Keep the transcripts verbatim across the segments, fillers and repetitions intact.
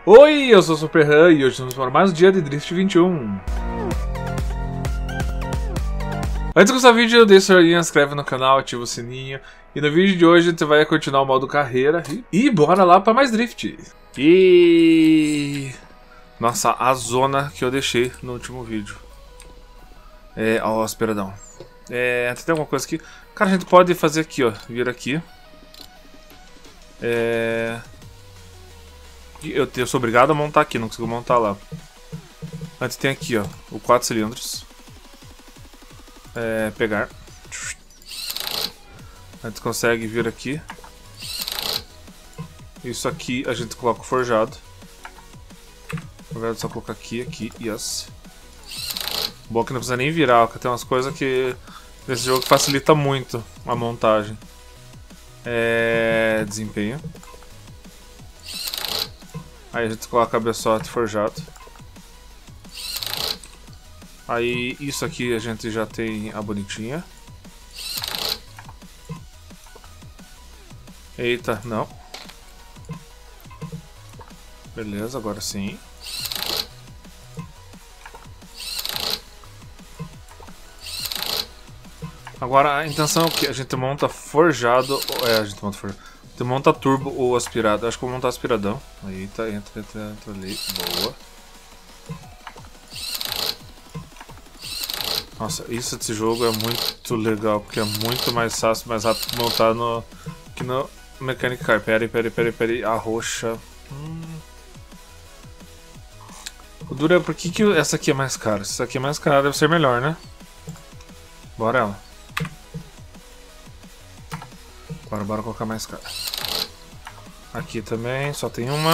Oi, eu sou o Super Han e hoje vamos para mais um dia de Drift vinte e um. Antes de começar o vídeo, deixa o joinha, se inscreve no canal, ativa o sininho. E no vídeo de hoje a gente vai continuar o modo carreira e, e bora lá para mais Drift. E... Nossa, a zona que eu deixei no último vídeo. É, ó, esperadão. É, tem alguma coisa aqui? Cara, a gente pode fazer aqui, ó, vir aqui. É... Eu, eu sou obrigado a montar aqui, não consigo montar lá. Antes tem aqui, ó, o quatro cilindros. É, pegar. Antes consegue vir aqui. Isso aqui a gente coloca o forjado. Na verdade, só colocar aqui, aqui, yes. Bom que não precisa nem virar, ó, que tem umas coisas que nesse jogo facilita muito a montagem. É, desempenho. Aí a gente coloca cabeçote forjado. Aí isso aqui a gente já tem a bonitinha. Eita, não. Beleza, agora sim. Agora a intenção é o que? A gente monta forjado. É, a gente monta forjado. Você monta turbo ou aspirado. Acho que vou montar aspiradão. Aí tá, entra, entra, entra ali. Boa. Nossa, isso desse jogo é muito legal, porque é muito mais fácil, mais rápido montar no, que no Mechanic Car. Pera aí, pera aí, pera aí, pera aí. A roxa. Hum. O duro é por que, que essa aqui é mais cara? Se essa aqui é mais cara, deve ser melhor, né? Bora ela. Bora, bora colocar mais cara. Aqui também, só tem uma.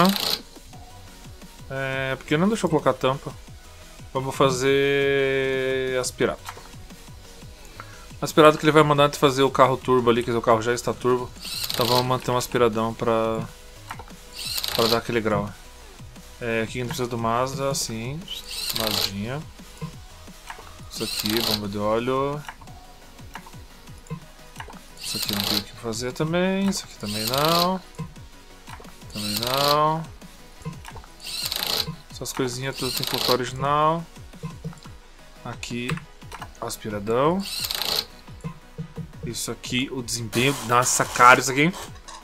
É, porque não deixou eu colocar tampa. Vamos fazer aspirado. Aspirado que ele vai mandar antes de fazer o carro turbo ali, que o carro já está turbo. Então vamos manter um aspiradão pra, pra dar aquele grau. É, aqui não precisa do Mazda, sim. Mazdinha. Isso aqui, bomba de óleo. Isso aqui não tem o que fazer também. Isso aqui também não. Também não. Essas coisinhas tudo tem que colocar original. Aqui, aspiradão. Isso aqui, o desempenho. Nossa, caro isso aqui.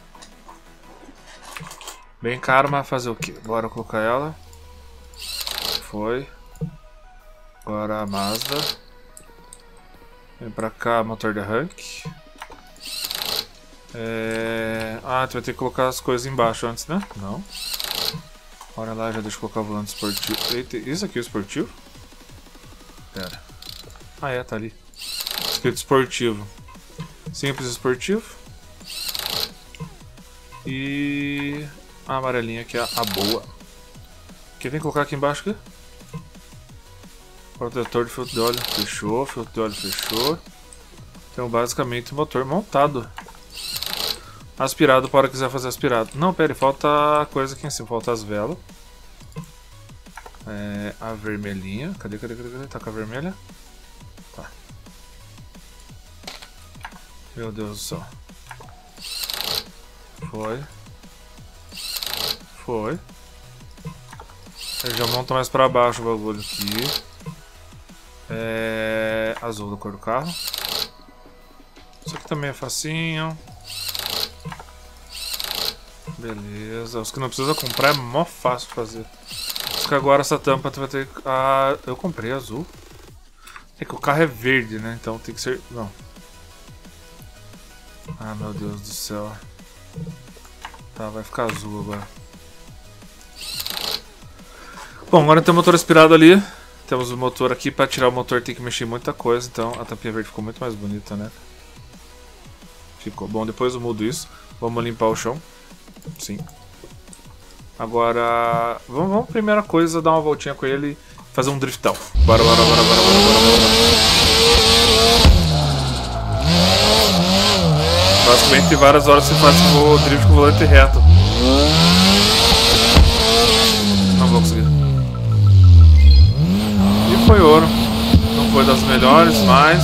Bem caro, mas fazer o que? Bora colocar ela. Foi. Agora a Mazda. Vem pra cá, motor de arranque. É... Ah, tu vai ter que colocar as coisas embaixo antes, né? Não. Bora lá, já deixa eu colocar o volante esportivo. Eita, isso aqui é o esportivo? Pera. Ah, é, tá ali. Escrito esportivo. Simples esportivo. E... a amarelinha aqui é a boa. Quem vem colocar aqui embaixo aqui? Protetor de filtro de óleo. Fechou, filtro de óleo fechou. Então basicamente o motor montado. Aspirado para quiser fazer aspirado. Não, pera, falta coisa aqui em cima. Falta as velas. É, a vermelhinha. Cadê, cadê, cadê, cadê? Tá com a vermelha? Tá. Meu Deus do céu. Foi. Foi. Eu já monto mais pra baixo o bagulho aqui. É, azul da cor do carro. Isso aqui também é facinho. Beleza, os que não precisa comprar é mó fácil fazer. Só que agora essa tampa tu vai ter que... Ah, eu comprei azul. É que o carro é verde, né? Então tem que ser... Não. Ah, meu Deus do céu. Tá, vai ficar azul agora. Bom, agora tem o motor aspirado ali. Temos o motor aqui. Pra tirar o motor tem que mexer muita coisa. Então a tampinha verde ficou muito mais bonita, né? Ficou. Bom, depois eu mudo isso. Vamos limpar o chão. Sim. Agora, vamos, vamos primeira coisa, dar uma voltinha com ele e fazer um driftão. Bora, bora, bora, bora, bora, bora, bora. Basicamente tem várias horas que você faz o drift com o volante reto. Não vou conseguir. E foi ouro. Não foi das melhores, mas...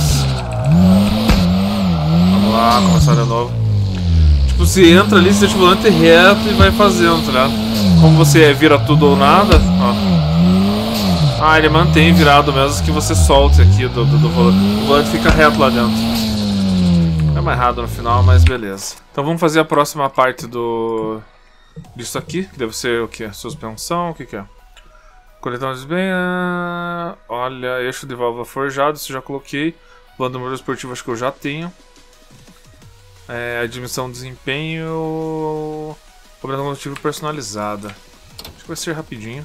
Vamos lá, começar de novo. Tipo, você entra ali, você deixa o volante reto e vai fazendo, tá ligado? como você vira tudo ou nada, ó. Ah, ele mantém virado mesmo que você solte aqui do, do, do volante. O volante fica reto lá dentro. É mais errado no final, mas beleza. Então vamos fazer a próxima parte do... disso aqui, que deve ser o que? Suspensão, o que que é? Coletão de bem... Olha, eixo de válvula forjado, isso eu já coloquei. Plano do motor esportivo acho que eu já tenho. É, admissão de desempenho... Cobrando combustível personalizada. Acho que vai ser rapidinho.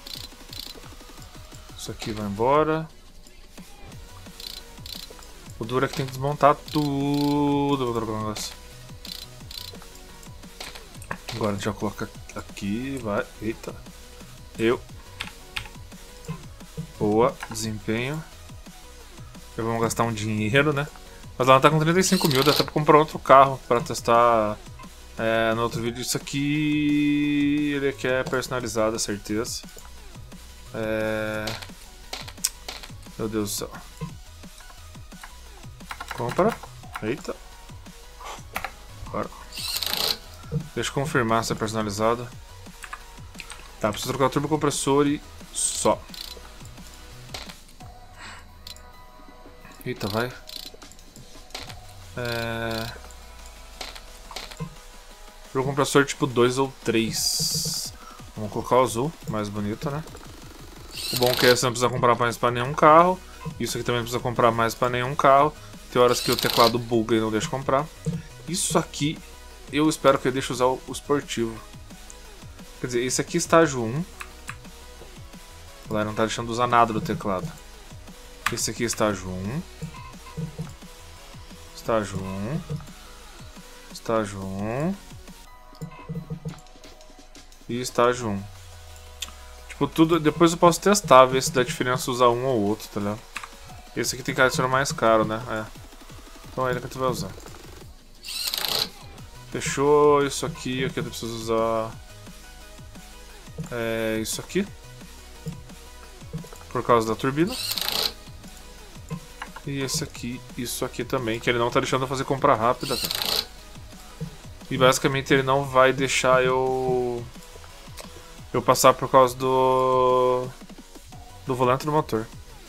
Isso aqui vai embora. O duro é que tem que desmontar tudo. Vou trocar um negócio. Agora a gente já coloca aqui, vai. Eita. Eu. Boa, desempenho. Eu vou gastar um dinheiro, né? Mas ela tá com trinta e cinco mil, dá até pra comprar outro carro pra testar é, no outro vídeo. Isso aqui ele quer personalizado, certeza. É... Meu Deus do céu. Compra. Eita. Agora. Deixa eu confirmar se é personalizado. Tá, preciso trocar o turbocompressor e só. Eita, vai. É... Turbocompressor tipo dois ou três. Vamos colocar o azul, mais bonito, né? O bom é que você não precisa comprar mais para nenhum carro. Isso aqui também não precisa comprar mais para nenhum carro. Tem horas que o teclado buga e não deixa comprar. Isso aqui, eu espero que ele deixe usar o esportivo. Quer dizer, esse aqui é estágio um. Ela não está deixando usar nada do teclado. Esse aqui é estágio um. Estágio um. Estágio um. E estágio um. Tipo, tudo. Depois eu posso testar, ver se dá diferença usar um ou outro, tá ligado? Esse aqui tem cara de ser mais caro, né? É. Então é ele que tu vai usar. Fechou. Isso aqui, aqui eu preciso usar. É. Isso aqui. Por causa da turbina. E esse aqui, isso aqui também, que ele não tá deixando eu fazer compra rápida, cara. E basicamente ele não vai deixar eu eu passar por causa do do volante do motor.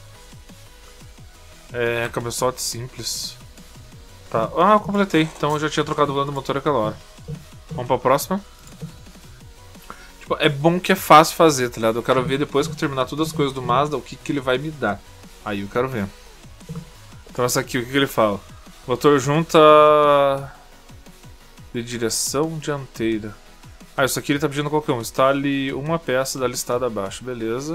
É, cabeçote simples. Tá, ah, eu completei, então eu já tinha trocado o volante do motor naquela hora. Vamos pra próxima. Tipo, é bom que é fácil fazer, tá ligado? Eu quero ver depois que eu terminar todas as coisas do Mazda, o que que ele vai me dar. Aí eu quero ver. Então essa aqui, o que, que ele fala? Motor junta de direção dianteira. Ah, isso aqui ele tá pedindo qualquer um. Instale uma peça da listada abaixo. Beleza.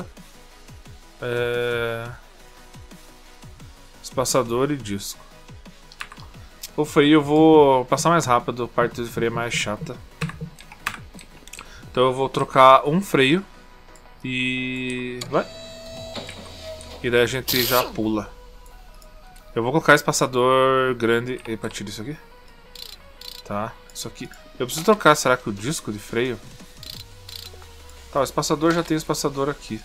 É... Espaçador e disco. O freio eu vou passar mais rápido. A parte do freio é mais chata. Então eu vou trocar um freio. E... vai. E daí a gente já pula. Eu vou colocar espaçador grande. Epa, tira isso aqui. Tá, isso aqui. Eu preciso trocar, será que o disco de freio? Tá, o espaçador já tem o espaçador aqui.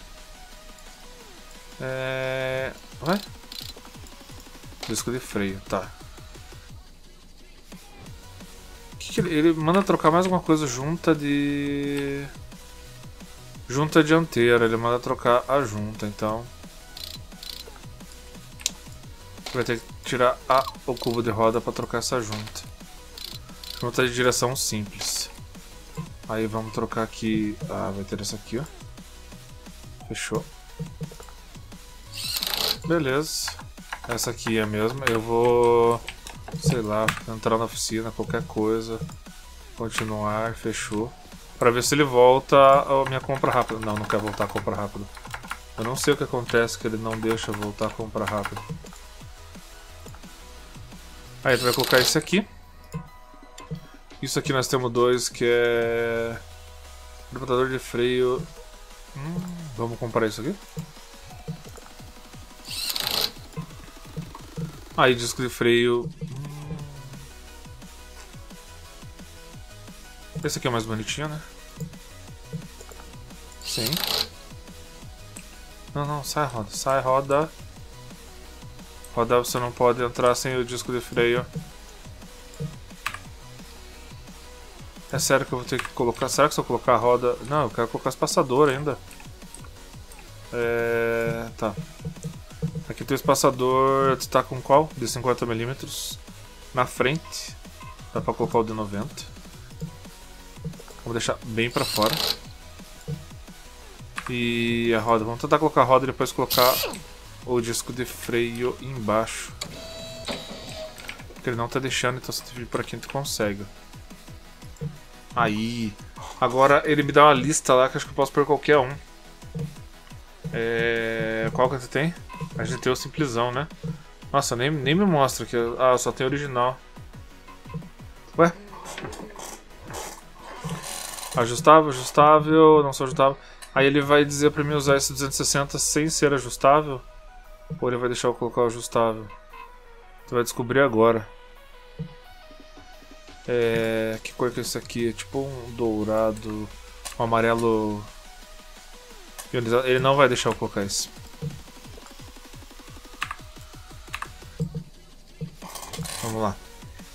É... Vai. Disco de freio, tá. Que que ele... ele manda trocar mais alguma coisa junta de... Junta dianteira, ele manda trocar a junta, então... Vai ter que tirar a, o cubo de roda para trocar essa junta. Junta de direção simples. Aí vamos trocar aqui. Ah, vai ter essa aqui, ó. Fechou. Beleza. Essa aqui é a mesma. Eu vou, sei lá, entrar na oficina, qualquer coisa. Continuar, fechou. Para ver se ele volta a minha compra rápida. Não, não quer voltar a compra rápida. Eu não sei o que acontece que ele não deixa voltar a compra rápida. Aí tu vai colocar esse aqui. Isso aqui nós temos dois que é... Adaptador de freio. Hum, vamos comprar isso aqui. Aí disco de freio. Hum. Esse aqui é mais bonitinho, né? Sim. Não, não, sai roda, sai roda. Roda você não pode entrar sem o disco de freio. É sério que eu vou ter que colocar... Será que se eu colocar a roda... Não, eu quero colocar espaçador ainda. É... Tá. Aqui tem o espaçador... Tu tá com qual? De cinquenta milímetros. Na frente. Dá pra colocar o de noventa. Vamos deixar bem pra fora. E a roda. Vamos tentar colocar a roda e depois colocar o disco de freio embaixo. Porque ele não tá deixando, então se tu vir por aqui tu consegue. Aí. Agora ele me dá uma lista lá que acho que eu posso pôr qualquer um. É... Qual que você tem? A gente tem o simplesão, né? Nossa, nem, nem me mostra aqui. Ah, só tem original. Ué? Ajustável, ajustável, não sou ajustável. Aí ele vai dizer pra mim usar esse duzentos e sessenta sem ser ajustável? Ou ele vai deixar eu colocar o ajustável? Tu vai descobrir agora. É... Que cor que é esse aqui? É tipo um dourado, um amarelo. Ele não vai deixar eu colocar esse. Vamos lá.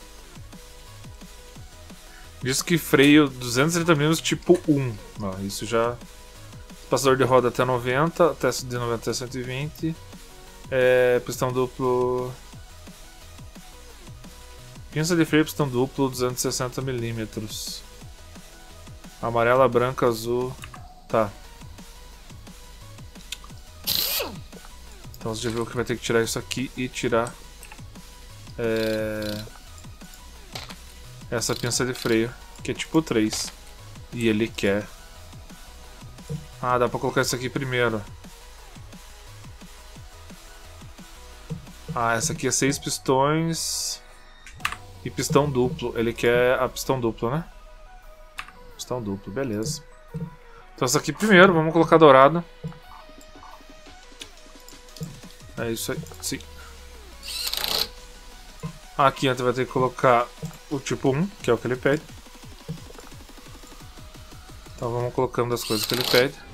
Diz que freio duzentos e trinta milímetros tipo um. Ó, isso já... Passador de roda até noventa, teste de noventa até cento e vinte. É, pistão duplo... Pinça de freio, pistão duplo, duzentos e sessenta milímetros. Amarela, branca, azul... Tá. Então você já viu que vai ter que tirar isso aqui e tirar... É... Essa pinça de freio, que é tipo três. E ele quer... Ah, dá pra colocar isso aqui primeiro. Ah, essa aqui é seis pistões e pistão duplo. Ele quer a pistão duplo, né? Pistão duplo, beleza. Então essa aqui primeiro, vamos colocar dourado. É isso aí, sim. Aqui a gente vai ter que colocar o tipo um, que é o que ele pede. Então vamos colocando as coisas que ele pede.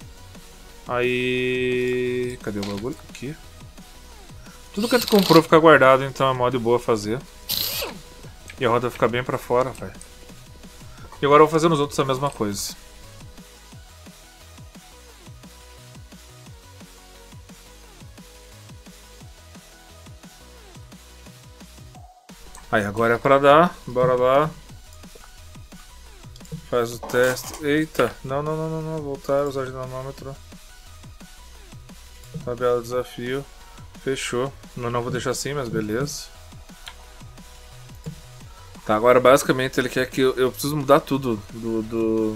Aí... Cadê o bagulho? Aqui. Tudo que a gente comprou fica guardado, então é mó de boa fazer. E a roda fica bem pra fora, velho. E agora eu vou fazer nos outros a mesma coisa. Aí, agora é pra dar. Bora lá. Faz o teste. Eita! Não, não, não, não, não. Voltar, usar dinamômetro. Tabela de desafio. Fechou. Eu não vou deixar assim, mas beleza. Tá, agora basicamente ele quer que eu, eu preciso mudar tudo do, do,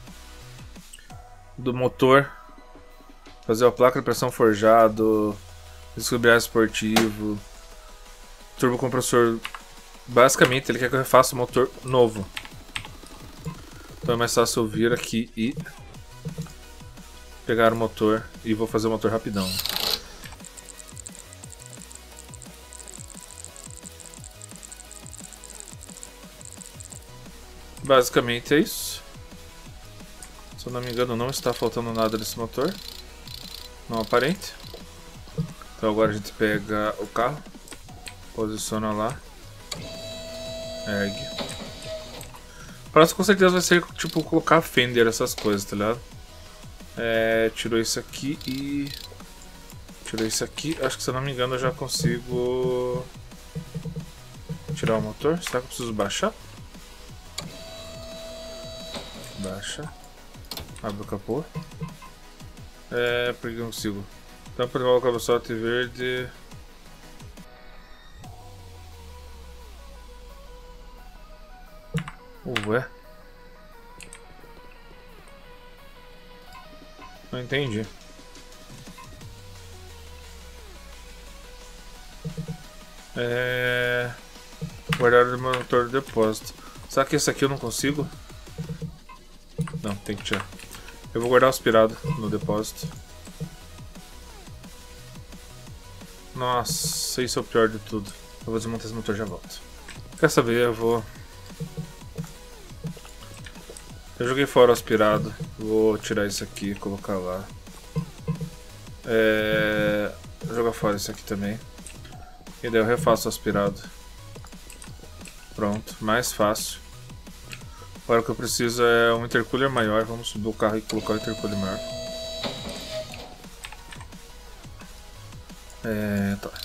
do motor. Fazer a placa de pressão forjado, disco de embreagem esportivo, turbocompressor. Basicamente ele quer que eu refaça o motor novo. Então é mais fácil eu vir aqui e pegar o motor e vou fazer o motor rapidão. Basicamente é isso. Se eu não me engano, não está faltando nada desse motor. Não aparente. Então agora a gente pega o carro, posiciona lá, ergue. O próximo com certeza vai ser tipo colocar fender, essas coisas, tá ligado? É, tirou isso aqui e... Tirou isso aqui. Acho que se eu não me engano eu já consigo tirar o motor. Será que eu preciso baixar? Baixa. Abre o capô. É, por que eu não consigo? Tampa de válvula cabeçote verde. Ué. Não entendi. É... Guardar o motor de depósito. Será que esse aqui eu não consigo? Não, tem que tirar. Eu vou guardar o aspirado no depósito. Nossa, isso é o pior de tudo. Eu vou desmontar esse motor e já volto. Quer saber? Eu vou... Eu joguei fora o aspirado. Vou tirar isso aqui e colocar lá. É... Vou jogar fora isso aqui também. E daí eu refaço o aspirado. Pronto, mais fácil. Agora o que eu preciso é um intercooler maior. Vamos subir o carro e colocar o intercooler maior. É, tá.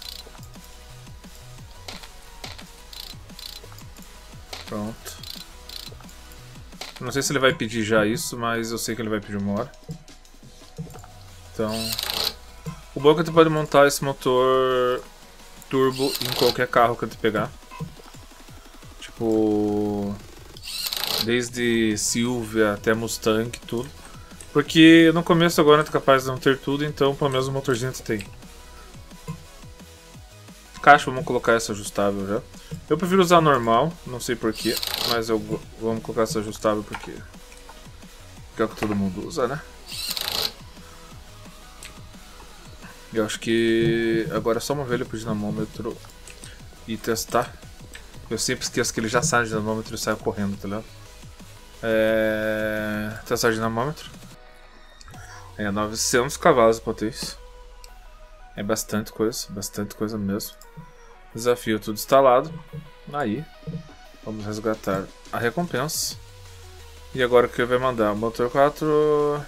Pronto. Não sei se ele vai pedir já isso, mas eu sei que ele vai pedir uma hora. Então... O bom é que tu pode montar esse motor turbo em qualquer carro que tu pegar. Tipo... Desde Silvia até Mustang, tudo. Porque no começo agora tu é capaz de não ter tudo, então pelo menos o motorzinho tu tem. Caixa, vamos colocar essa ajustável já. Eu prefiro usar normal, não sei porquê, mas eu vamos colocar essa ajustável porque, porque é o que todo mundo usa, né? Eu acho que agora é só mover ele pro dinamômetro e testar. Eu sempre esqueço que ele já sai do dinamômetro e sai correndo, tá ligado? É... Testar o dinamômetro. É novecentos cavalos de potência. É bastante coisa, bastante coisa mesmo. Desafio tudo instalado. Aí, vamos resgatar a recompensa. E agora o que vai mandar? Motor quatro.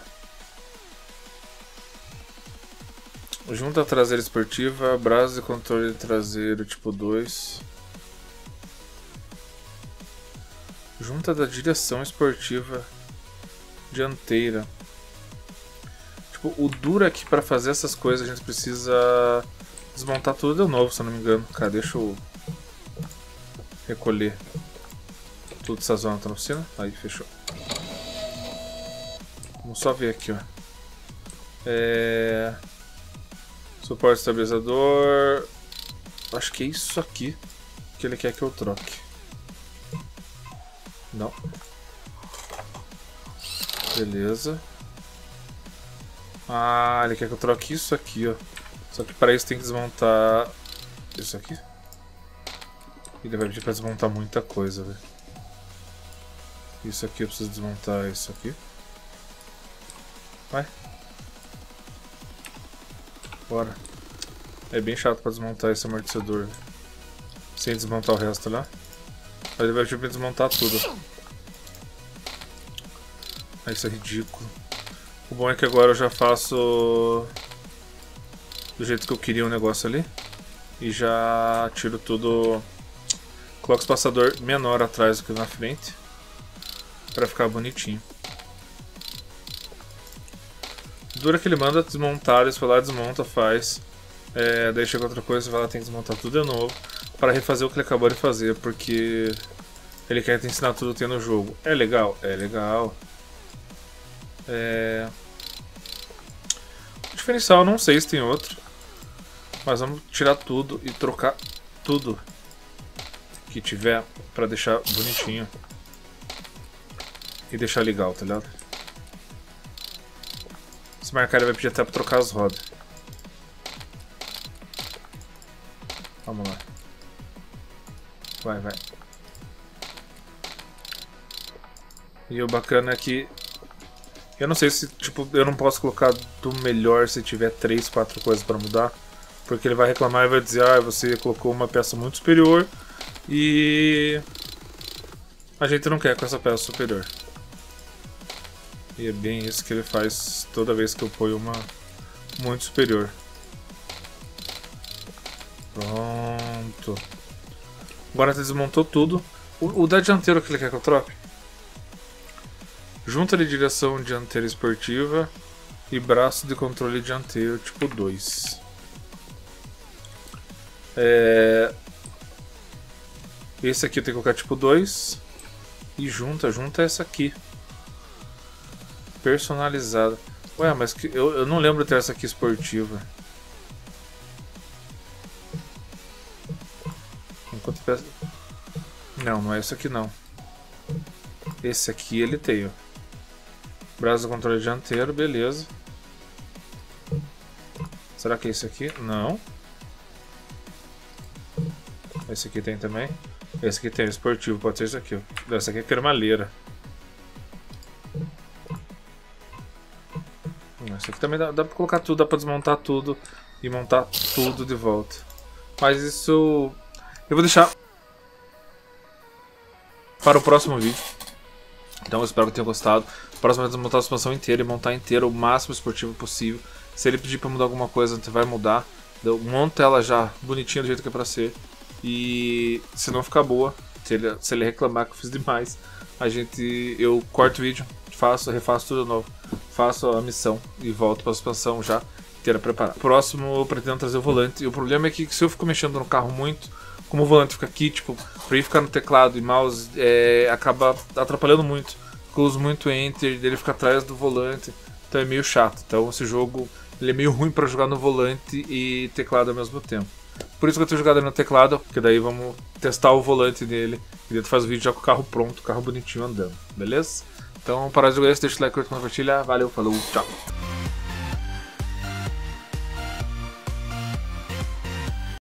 Junta traseira esportiva, brasa de controle traseiro tipo dois. Junta da direção esportiva dianteira. Tipo, o duro é que para fazer essas coisas a gente precisa desmontar tudo de novo, se eu não me engano. Cara, deixa eu recolher tudo essa zona tá na oficina. Aí, fechou. Vamos só ver aqui, ó. É... Suporte estabilizador. Acho que é isso aqui que ele quer que eu troque. Não. Beleza. Ah, ele quer que eu troque isso aqui, ó. Só que para isso tem que desmontar isso aqui. Ele vai pedir para desmontar muita coisa, velho. Isso aqui eu preciso desmontar isso aqui. Vai. Bora. É bem chato para desmontar esse amortecedor, véio. Sem desmontar o resto lá. Aí ele vai pedir para desmontar tudo. Ah, isso é ridículo. O bom é que agora eu já faço do jeito que eu queria o negócio ali. E já tiro tudo. Coloco o espaçador menor atrás do que na frente. Pra ficar bonitinho. Dura que ele manda desmontar, ele vai lá, desmonta, faz. É, daí chega outra coisa, vai lá, tem que desmontar tudo de novo. Para refazer o que ele acabou de fazer, porque ele quer te ensinar tudo que tem no jogo. É legal? É legal. É... O diferencial eu não sei se tem outro. Mas vamos tirar tudo e trocar tudo que tiver pra deixar bonitinho. E deixar legal, tá ligado? Se marcar ele vai pedir até pra trocar as rodas. Vamos lá. Vai, vai. E o bacana é que eu não sei se, tipo, eu não posso colocar do melhor se tiver três, quatro coisas pra mudar. Porque ele vai reclamar e vai dizer, ah, você colocou uma peça muito superior e a gente não quer com essa peça superior. E é bem isso que ele faz toda vez que eu ponho uma muito superior. Pronto. Agora ele desmontou tudo. O, o da dianteiro que ele quer que eu troque? Junta de direção dianteira esportiva e braço de controle dianteiro tipo dois. É... Esse aqui eu tenho que colocar tipo dois. E junta, junta essa aqui. Personalizada. Ué, mas que, eu, eu não lembro de ter essa aqui esportiva. Enquanto peça... Não, não é esse aqui não. Esse aqui ele tem, ó. Braço do controle dianteiro, beleza. Será que é esse aqui? Não. Esse aqui tem também. Esse aqui tem, esportivo, pode ser esse aqui. Ó. Esse aqui é cremalheira. Esse aqui também dá, dá pra colocar tudo, dá pra desmontar tudo e montar tudo de volta. Mas isso eu vou deixar para o próximo vídeo. Então eu espero que tenham gostado. Próximo é desmontar a suspensão inteira e montar inteira o máximo esportivo possível. Se ele pedir pra mudar alguma coisa, a gente vai mudar. Eu monto ela já bonitinha do jeito que é pra ser. E se não ficar boa, se ele, se ele reclamar que eu fiz demais, a gente, eu corto o vídeo, faço, refaço tudo de novo. Faço a missão e volto pra suspensão já inteira preparada. Próximo eu pretendo trazer o volante. E o problema é que se eu fico mexendo no carro muito, como o volante fica aqui, tipo, pra ele ficar no teclado e mouse, é, acaba atrapalhando muito. Eu uso muito Enter, dele fica atrás do volante, então é meio chato. Então esse jogo ele é meio ruim pra jogar no volante e teclado ao mesmo tempo. Por isso que eu tenho jogado no teclado, porque daí vamos testar o volante dele e daí tu faz o vídeo já com o carro pronto, o carro bonitinho andando, beleza? Então, para de jogar isso, deixa o like, curta, compartilha, valeu, falou, tchau!